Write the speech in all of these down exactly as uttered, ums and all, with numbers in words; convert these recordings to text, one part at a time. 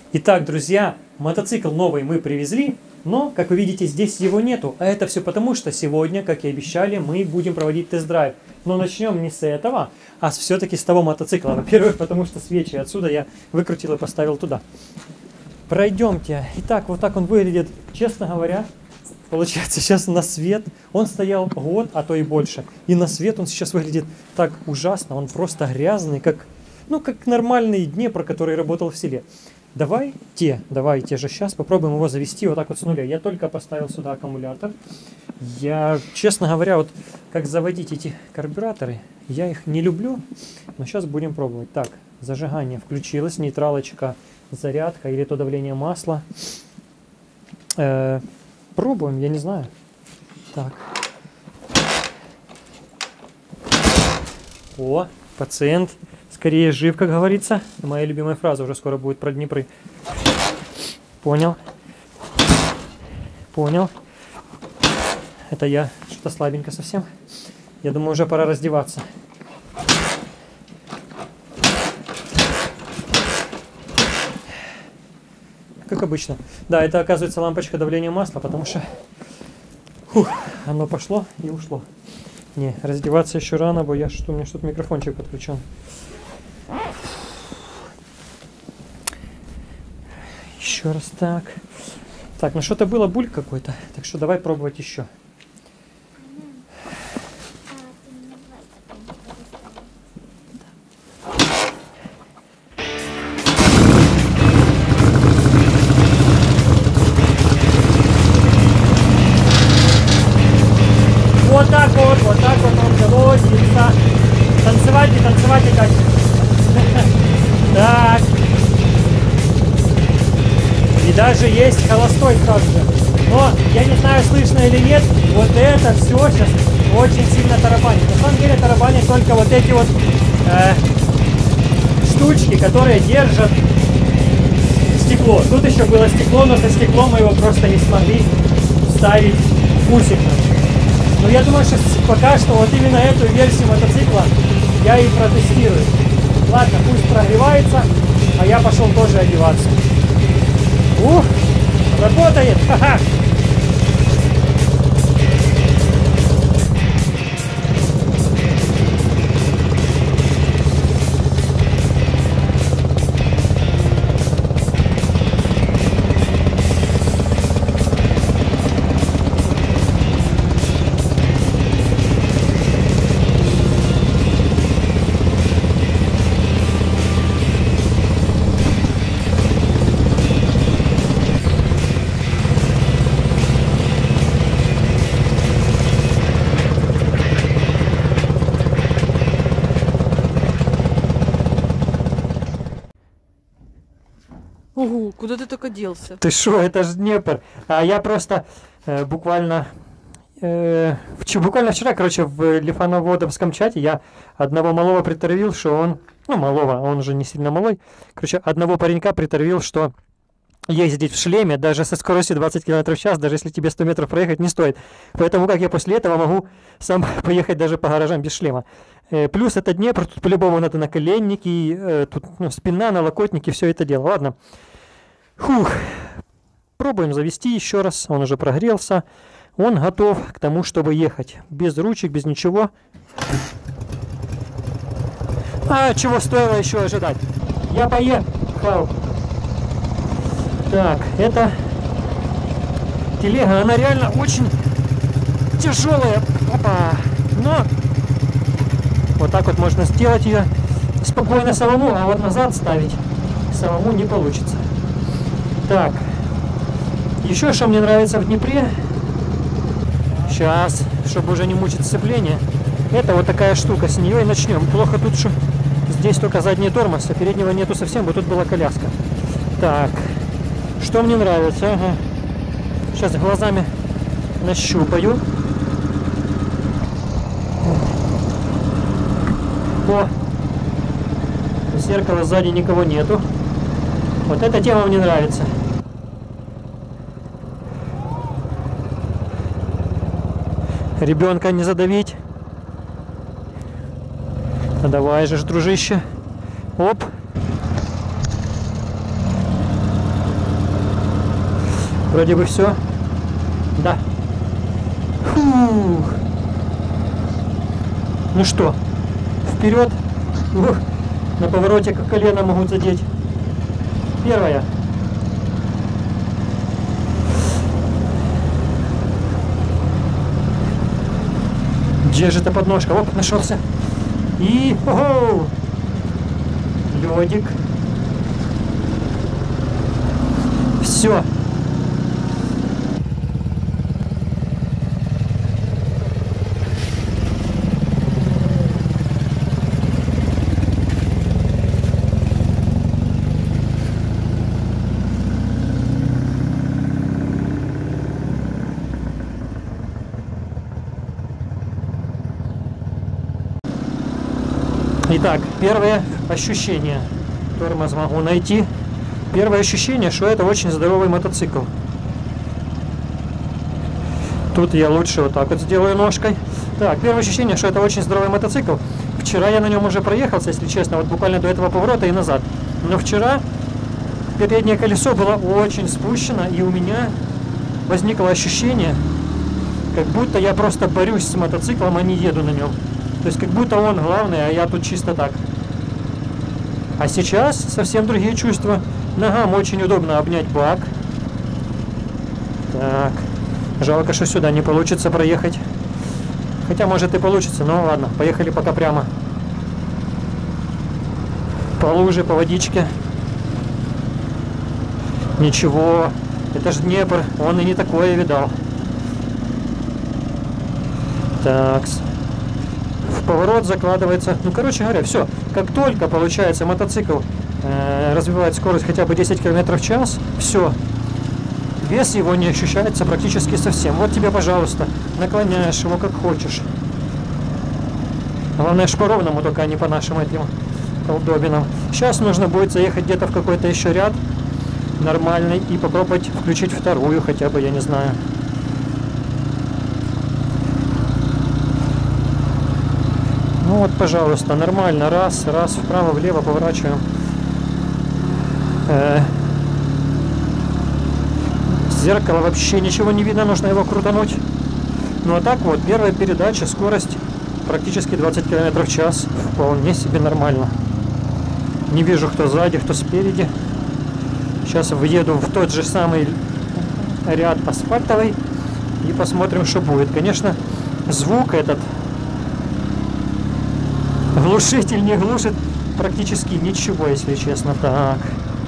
Итак, друзья, мотоцикл новый мы привезли, но, как вы видите, здесь его нету. А это все потому, что сегодня, как и обещали, мы будем проводить тест-драйв. Но начнем не с этого, а все-таки с того мотоцикла. Во-первых, потому что свечи отсюда я выкрутил и поставил туда. Пройдемте. Итак, вот так он выглядит, честно говоря. Получается, сейчас на свет он стоял год, а то и больше. И на свет он сейчас выглядит так ужасно. Он просто грязный, как, ну, как нормальный Днепр, который работал в селе. Давайте, давайте же сейчас попробуем его завести вот так вот с нуля. Я только поставил сюда аккумулятор. Я, честно говоря, вот как заводить эти карбюраторы, я их не люблю. Но сейчас будем пробовать. Так, зажигание включилось, нейтралочка, зарядка или то давление масла. Э-э- пробуем, я не знаю. Так. О, пациент скорее жив, как говорится. Моя любимая фраза уже скоро будет про Днепры. Понял. Понял. Это я что-то слабенько совсем. Я думаю, уже пора раздеваться. Как обычно. Да, это оказывается лампочка давления масла, потому что фух, оно пошло и ушло. Не, раздеваться еще рано, бо я что у меня что-то микрофончик подключен. Еще раз так. Так, ну что-то было буль какой-то, так что давай пробовать еще. Вот так вот, вот так вот он заводится. Танцевайте, танцевайте, как. Так. И даже есть холостой также. Но я не знаю, слышно или нет, вот это все сейчас очень сильно тарабанит. На самом деле тарабанит только вот эти вот э, штучки, которые держат стекло. Тут еще было стекло, но со стеклом мы его просто не смогли вставить усик. Но я думаю, что пока что вот именно эту версию мотоцикла я и протестирую. Ладно, пусть прогревается, а я пошел тоже одеваться. Ух, работает! Ха-ха! Ого, куда ты только делся? Ты шо, это же Днепр. А я просто э, буквально, э, вч- буквально вчера, короче, в Лифановодовском чате я одного малого притравил, что он, ну, малого, он уже не сильно малой, короче, одного паренька притравил, что ездить в шлеме даже со скоростью двадцать километров в час, даже если тебе сто метров проехать, не стоит. Поэтому как я после этого могу сам поехать даже по гаражам без шлема. Э, плюс это Днепр, тут по-любому надо наколенники, э, тут ну, спина, налокотники, все это дело. Ладно. Фух. Пробуем завести еще раз. Он уже прогрелся. Он готов к тому, чтобы ехать. Без ручек, без ничего. А чего стоило еще ожидать? Я поехал. Так, это телега, она реально очень тяжелая. Опа. Но вот так вот можно сделать ее спокойно самому, а вот назад ставить самому не получится. Так, еще что мне нравится в Днепре, сейчас, чтобы уже не мучить сцепление, это вот такая штука, с нее и начнем. Плохо тут, что здесь только задний тормоз, а переднего нету совсем, вот тут была коляска. Так, что мне нравится, ага. Сейчас глазами нащупаю. О, зеркала сзади никого нету. Вот эта тема мне нравится. Ребенка не задавить. Ну давай же, дружище. Оп. Вроде бы все. Да. Фух. Ну что, вперед. Ух, на повороте как колено могут задеть. Первая. Где же эта подножка? Оп, нашелся. И... Ого! Лёдик. Все. Итак, первое ощущение. Тормоз могу найти. Первое ощущение, что это очень здоровый мотоцикл. Тут я лучше вот так вот сделаю ножкой. Так, первое ощущение, что это очень здоровый мотоцикл. Вчера я на нем уже проехался, если честно, вот буквально до этого поворота и назад. Но вчера переднее колесо было очень спущено, и у меня возникло ощущение, как будто я просто борюсь с мотоциклом, а не еду на нем. То есть как будто он главный, а я тут чисто так. А сейчас совсем другие чувства. Ногам очень удобно обнять бак. Так. Жалко, что сюда не получится проехать. Хотя может и получится, но ладно. Поехали пока прямо. По луже, по водичке. Ничего. Это же Днепр. Он и не такое видал. Так. В поворот закладывается. Ну, короче говоря, все. Как только получается мотоцикл э, развивает скорость хотя бы десять километров в час, все. Вес его не ощущается практически совсем. Вот тебе, пожалуйста, наклоняешь его как хочешь. Главное, ж по-ровному, только не по нашим этим колдобинам. Сейчас нужно будет заехать где-то в какой-то еще ряд нормальный и попробовать включить вторую, хотя бы, я не знаю. Ну вот, пожалуйста, нормально. Раз, раз, вправо, влево поворачиваем. Э-э- Зеркало вообще ничего не видно, нужно его крутануть. Ну а так вот, первая передача, скорость практически двадцать километров в час. Вполне себе нормально. Не вижу, кто сзади, кто спереди. Сейчас въеду в тот же самый ряд асфальтовый и посмотрим, что будет. Конечно, звук этот, глушитель не глушит практически ничего, если честно. Так.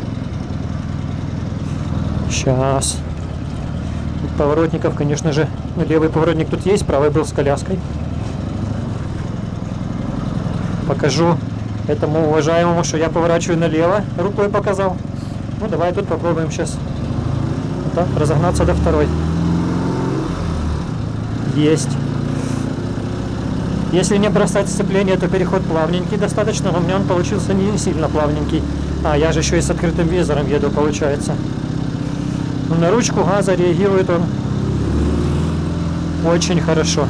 Сейчас. Поворотников, конечно же, левый поворотник тут есть, правый был с коляской. Покажу этому уважаемому, что я поворачиваю налево, рукой показал. Ну, давай тут попробуем сейчас вот так разогнаться до второй. Есть. Если не бросать сцепление, то переход плавненький достаточно, но у меня он получился не сильно плавненький. А, я же еще и с открытым визором еду, получается. Но на ручку газа реагирует он очень хорошо.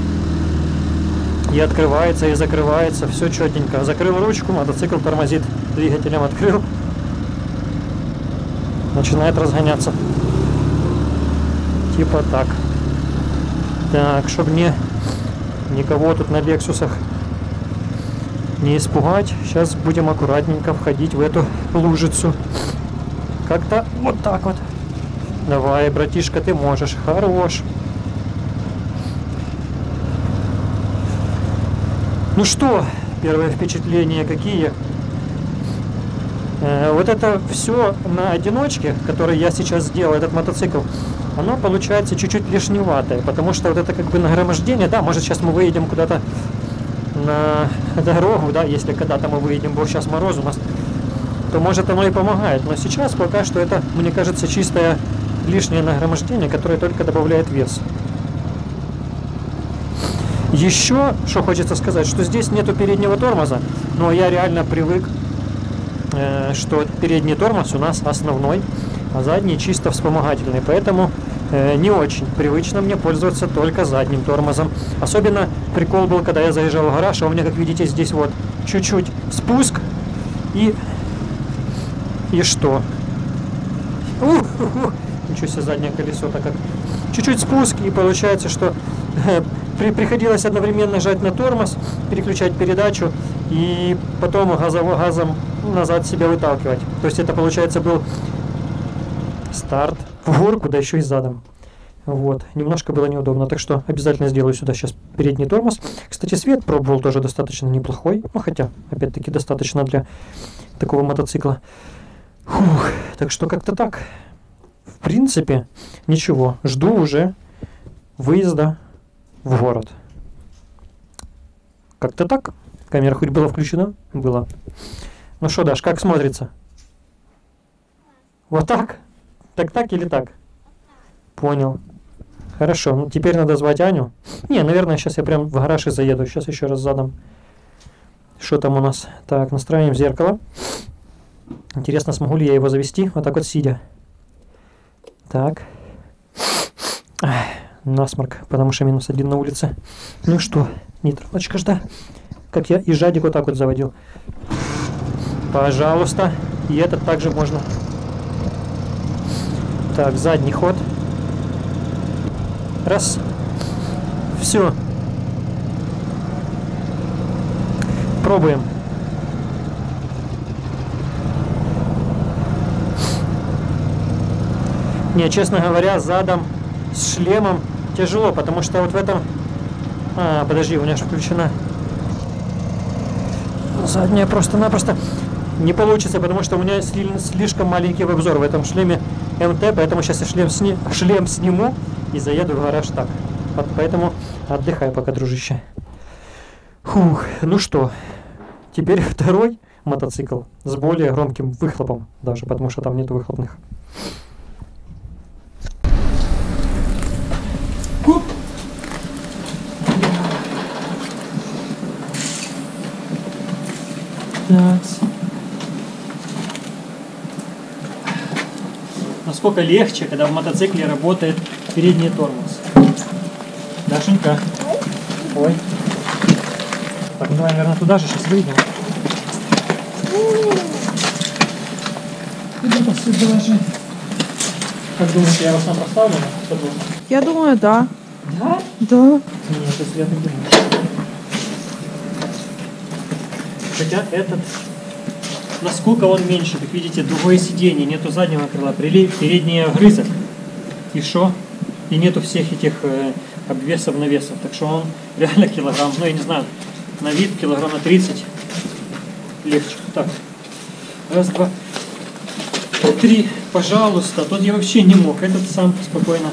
И открывается, и закрывается, все четенько. Закрыл ручку, мотоцикл тормозит, двигателем открыл. Начинает разгоняться. Типа так. Так, чтобы не никого тут на Лексусах не испугать, сейчас будем аккуратненько входить в эту лужицу. Как-то вот так вот. Давай, братишка, ты можешь. Хорош. Ну что, первые впечатления какие? Э, вот это все на одиночке, который я сейчас сделал, этот мотоцикл, оно получается чуть-чуть лишневатое, потому что вот это как бы нагромождение, да, может сейчас мы выедем куда-то на дорогу, да, если когда-то мы выедем, бо сейчас мороз у нас, то может оно и помогает, но сейчас пока что это, мне кажется, чистое лишнее нагромождение, которое только добавляет вес. Еще, что хочется сказать, что здесь нету переднего тормоза, но я реально привык, э, что передний тормоз у нас основной, а задний чисто вспомогательный, поэтому э, не очень привычно мне пользоваться только задним тормозом. Особенно прикол был, когда я заезжал в гараж, а у меня, как видите, здесь вот чуть-чуть спуск и... И что? Ух, ух, Ничего себе, заднее колесо, так как чуть-чуть спуск, и получается, что при, приходилось одновременно жать на тормоз, переключать передачу, и потом газом, газом назад себя выталкивать. То есть это, получается, был старт в горку, да еще и задом. Вот, немножко было неудобно, так что обязательно сделаю сюда сейчас передний тормоз. Кстати, свет пробовал тоже достаточно неплохой, ну хотя, опять-таки, достаточно для такого мотоцикла. Фух, так что как-то так. В принципе, ничего, жду уже выезда в город. Как-то так. Камера хоть была включена? Была. Ну что, Даш, как смотрится? Вот так? Так так или так? Понял. Хорошо, ну теперь надо звать Аню. Не, наверное, сейчас я прям в гараж и заеду. Сейчас еще раз задам. Что там у нас? Так, настраиваем зеркало. Интересно, смогу ли я его завести? Вот так вот сидя. Так. Ах, насморк, потому что минус один на улице. Ну что, нейтралочка ж, да? Как я и жадик вот так вот заводил. Пожалуйста. И этот также можно. Так, задний ход. Раз. Все. Пробуем. Не, честно говоря, задом с шлемом тяжело, потому что вот в этом... А, подожди, у меня же включена. Задняя просто-напросто не получится, потому что у меня слишком маленький обзор в этом шлеме эм тэ, поэтому сейчас я шлем, сни... шлем сниму и заеду в гараж так. Поэтому отдыхай пока, дружище. Фух, ну что, теперь второй мотоцикл с более громким выхлопом, даже потому что там нету выхлопных. Так. Насколько легче, когда в мотоцикле работает передний тормоз. Дашенька. Ой. Так, ну давай, наверное, туда же сейчас выйдем. Куда-то сюда же. Как думаешь, я его сам поставлю? Я думаю, да. Да? Да. Нет, это я так думаю. Хотя этот, насколько он меньше, как видите, другое сиденье, нету заднего крыла, передний огрызок, и шо? И нету всех этих э, обвесов, навесов, так что он реально килограмм, ну я не знаю, на вид килограмм на тридцать легче. Так, раз, два, три, пожалуйста, тут я вообще не мог, этот сам спокойно.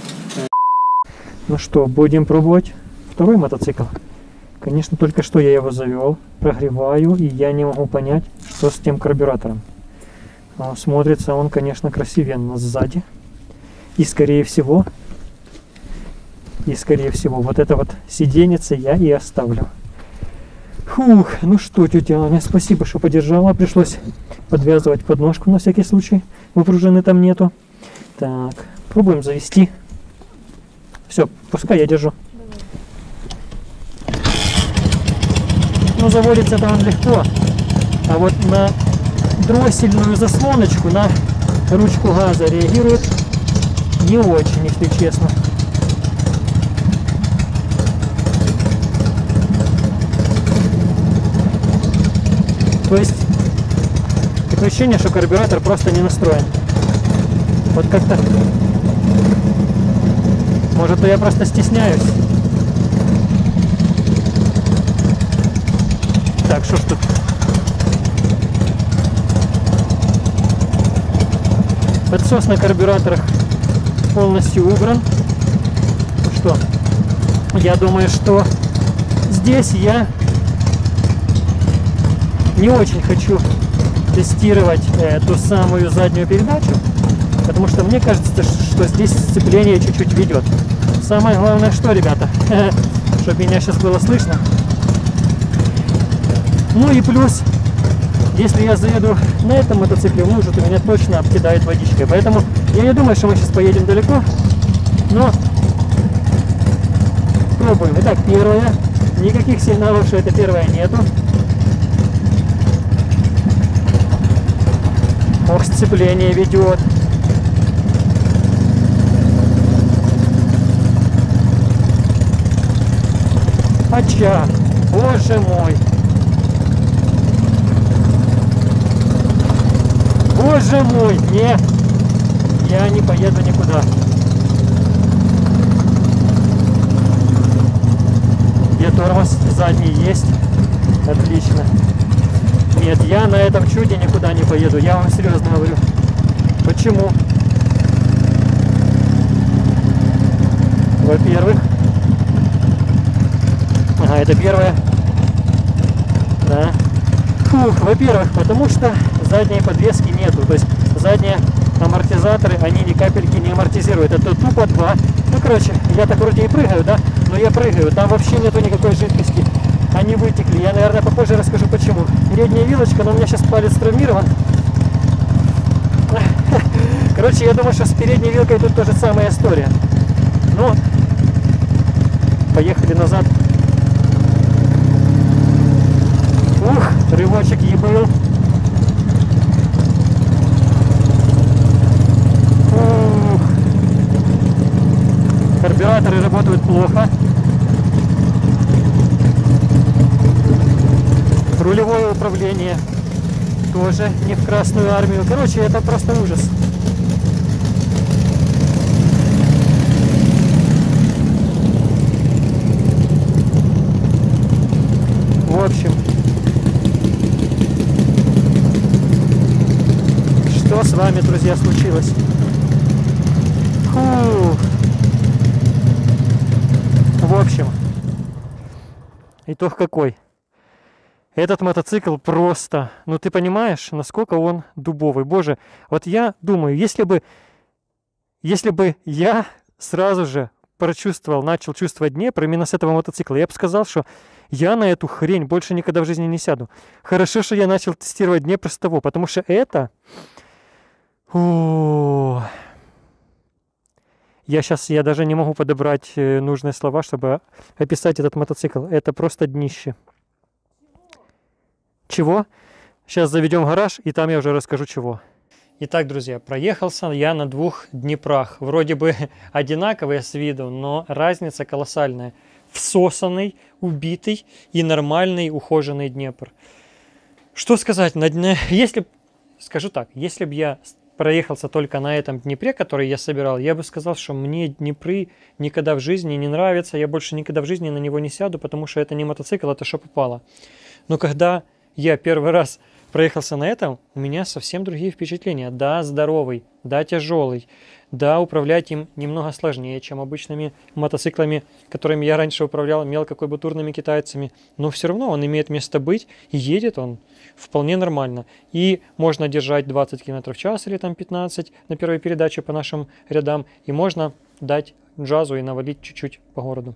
Ну что, будем пробовать второй мотоцикл. Конечно, только что я его завел, прогреваю, и я не могу понять, что с тем карбюратором. Но смотрится он, конечно, красивенно сзади. И скорее всего, и скорее всего, вот это вот сиденьице я и оставлю. Фух, ну что, тетя Аня, спасибо, что поддержала. Пришлось подвязывать подножку на всякий случай. Пружины там нету. Так, пробуем завести. Все, пускай я держу. Ну, заводится-то он легко, а вот на дроссельную заслоночку, на ручку газа реагирует не очень, если честно. То есть, такое ощущение, что карбюратор просто не настроен. Вот как-то... Может, я просто стесняюсь. Так, что ж тут? Подсос на карбюраторах полностью убран. Ну что, я думаю, что здесь я не очень хочу тестировать э, ту самую заднюю передачу, потому что мне кажется, что здесь сцепление чуть-чуть ведет. Самое главное, что, ребята, чтобы меня сейчас было слышно. Ну и плюс, если я заеду на этом мотоцикле в лужу, то меня точно обкидает водичкой. Поэтому я не думаю, что мы сейчас поедем далеко. Но пробуем. Итак, первое. Никаких сигналов, что это первое, нету. Ох, сцепление ведет. Ача, боже мой. Боже мой, не, я не поеду никуда. Где тормоз? Задний есть. Отлично. Нет, я на этом чуде никуда не поеду. Я вам серьезно говорю. Почему? Во-первых. Ага, это первое. Да. Фух, во-первых, потому что задней подвески нету. То есть задние амортизаторы, они ни капельки не амортизируют. Это тупо два. Ну, короче, я так вроде и прыгаю, да? Но я прыгаю. Там вообще нету никакой жидкости. Они вытекли. Я, наверное, попозже расскажу, почему. Передняя вилочка, но у меня сейчас палец травмирован. Короче, я думаю, что с передней вилкой тут тоже самая история. Ну, поехали назад. Ух, рывочек ебыл. Ух. Карбюраторы работают плохо. Рулевое управление тоже не в Красную Армию. Короче, это просто ужас. В общем, что с вами, друзья, случилось? Фух. В общем, итог какой? Этот мотоцикл просто, ну ты понимаешь, насколько он дубовый. Боже, вот я думаю, если бы, если бы я сразу же прочувствовал, начал чувствовать Днепр именно с этого мотоцикла, я бы сказал, что я на эту хрень больше никогда в жизни не сяду. Хорошо, что я начал тестировать Днепр с того, потому что это... О... Я сейчас, я даже не могу подобрать нужные слова, чтобы описать этот мотоцикл. Это просто днище. Чего? Сейчас заведем гараж, и там я уже расскажу чего. Итак, друзья, проехался я на двух Днепрох. Вроде бы одинаковые с виду, но разница колоссальная. Всосанный, убитый и нормальный ухоженный Днепр. Что сказать? На дне... Если... Скажу так, если бы я проехался только на этом Днепре, который я собирал, я бы сказал, что мне Днепры никогда в жизни не нравятся, я больше никогда в жизни на него не сяду, потому что это не мотоцикл, это что попало. Но когда я первый раз проехался на этом, у меня совсем другие впечатления. Да, здоровый, да, тяжелый, да, управлять им немного сложнее, чем обычными мотоциклами, которыми я раньше управлял, мелкокубатурными китайцами. Но все равно он имеет место быть, и едет он вполне нормально. И можно держать двадцать километров в час или там пятнадцать на первой передаче по нашим рядам, и можно дать джазу и навалить чуть-чуть по городу.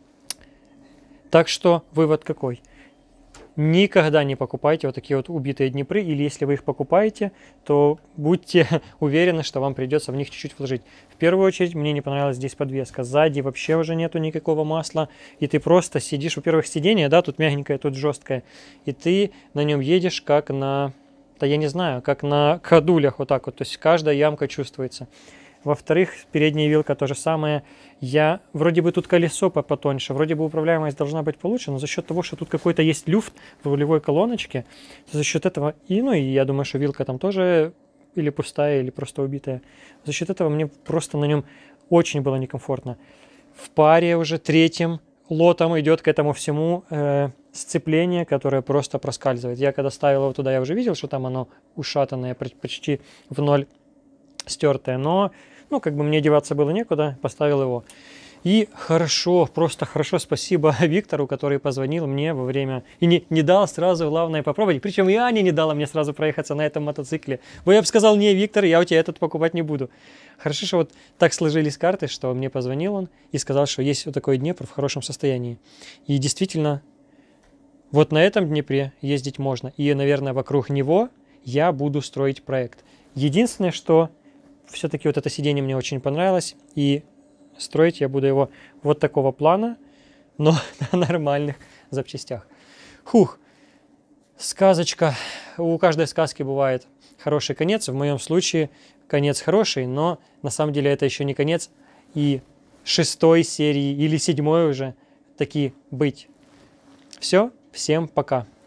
Так что вывод какой? Никогда не покупайте вот такие вот убитые Днепры, или если вы их покупаете, то будьте уверены, что вам придется в них чуть-чуть вложить. В первую очередь, мне не понравилась здесь подвеска. Сзади вообще уже нету никакого масла, и ты просто сидишь, во-первых, сиденье, да, тут мягенькое, тут жесткое, и ты на нем едешь как на, да я не знаю, как на ходулях вот так вот, то есть каждая ямка чувствуется. Во-вторых, передняя вилка то же самое. Я, вроде бы тут колесо потоньше, вроде бы управляемость должна быть получше, но за счет того, что тут какой-то есть люфт в рулевой колоночке, за счет этого, и, ну и я думаю, что вилка там тоже или пустая, или просто убитая, за счет этого мне просто на нем очень было некомфортно. В паре уже третьим лотом идет к этому всему э, сцепление, которое просто проскальзывает. Я когда ставил его туда, я уже видел, что там оно ушатанное, почти в ноль стертое, но ну, как бы мне деваться было некуда, поставил его. И хорошо, просто хорошо, спасибо Виктору, который позвонил мне во время... И не, не дал сразу, главное, попробовать. Причем и Аня не дала мне сразу проехаться на этом мотоцикле. Бо я бы сказал, не, Виктор, я у тебя этот покупать не буду. Хорошо, что вот так сложились карты, что мне позвонил он и сказал, что есть вот такой Днепр в хорошем состоянии. И действительно, вот на этом Днепре ездить можно. И, наверное, вокруг него я буду строить проект. Единственное, что... Все-таки вот это сиденье мне очень понравилось, и строить я буду его вот такого плана, но на нормальных запчастях. Хух, сказочка. У каждой сказки бывает хороший конец. В моем случае конец хороший, но на самом деле это еще не конец. И шестой серии или седьмой уже таки быть Все, всем пока.